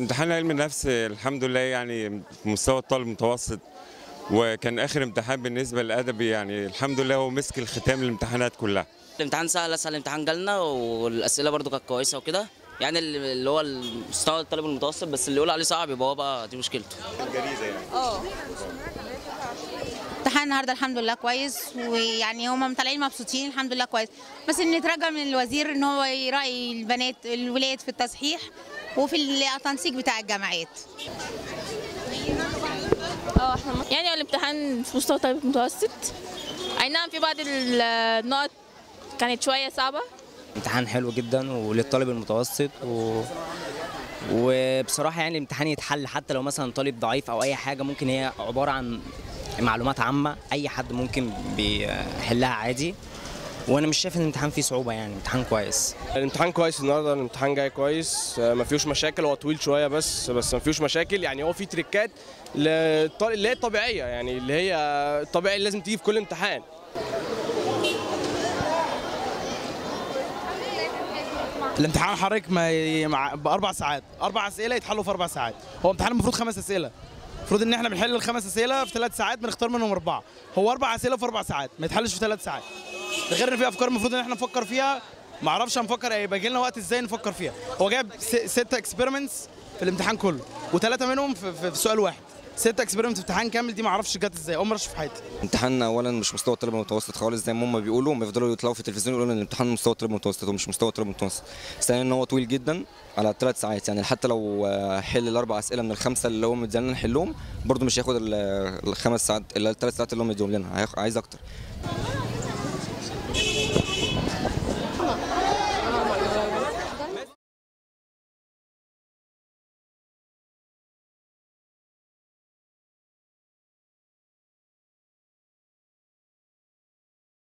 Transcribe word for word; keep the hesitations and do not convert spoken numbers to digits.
امتحان علم النفس الحمد لله يعني في مستوى الطالب المتوسط، وكان اخر امتحان بالنسبه للادبي يعني الحمد لله هو مسك الختام الامتحانات كلها. الامتحان سهل، اسهل امتحان جالنا، والاسئله برده كانت كويسه وكده، يعني اللي هو مستوى الطالب المتوسط، بس اللي يقول عليه صعب يبقى هو بقى دي مشكلته. الجريزه يعني. اه امتحان النهارده الحمد لله كويس، ويعني هم طالعين مبسوطين الحمد لله كويس، بس ان نترجى من الوزير ان هو يراعي البنات الولاد في التصحيح وفي التنسيق بتاع الجامعات. اه احنا يعني الامتحان في مستوى طالب متوسط، اي نعم في بعض النقط كانت شويه صعبه. امتحان حلو جدا وللطالب المتوسط و... وبصراحه يعني الامتحان يتحل حتى لو مثلا طالب ضعيف او اي حاجه، ممكن هي عباره عن معلومات عامه اي حد ممكن بيحلها عادي، وانا مش شايف ان الامتحان فيه صعوبه، يعني امتحان كويس. الامتحان كويس النهارده، الامتحان جاي كويس، ما فيهوش مشاكل، هو طويل شويه بس بس ما فيهوش مشاكل، يعني هو فيه تريكات اللي هي الطبيعيه، يعني اللي هي الطبيعي اللي لازم تيجي في كل امتحان. الامتحان حضرتك ما باربع ساعات، اربع اسئله يتحلوا في اربع ساعات، هو امتحان المفروض خمس اسئله، المفروض ان احنا بنحل الخمس اسئله في ثلاث ساعات، بنختار منهم اربعه، هو اربع اسئله في اربع ساعات ما يتحلش في ثلاث ساعات. ده غير ان في افكار المفروض ان احنا نفكر فيها، ما اعرفش هنفكر هيبقى لنا وقت ازاي نفكر فيها. هو جايب ستة اكسبيرمنتس في الامتحان كله، وثلاثه منهم في, في, في سؤال واحد، ستة اكسبيرمنت في امتحان كامل، دي ما اعرفش جت ازاي، اول مره اشوف في حياتي. امتحاننا اولا مش مستوى الطالب المتوسط خالص زي ما هم بيقولوا، هم يفضلوا يطلعوا في التلفزيون يقولوا ان الامتحان مستوى الطالب المتوسط، هو مش مستوى الطالب المتوسط. ثانيا ان هو طويل جدا على ثلاث ساعات، يعني حتى لو حل الاربع اسئله من الخمسه اللي هو مدينا نحلهم برده مش هياخد الخمس ساعات الا الثلاث ساعات اللي هم مديهم لنا، عايز اكتر.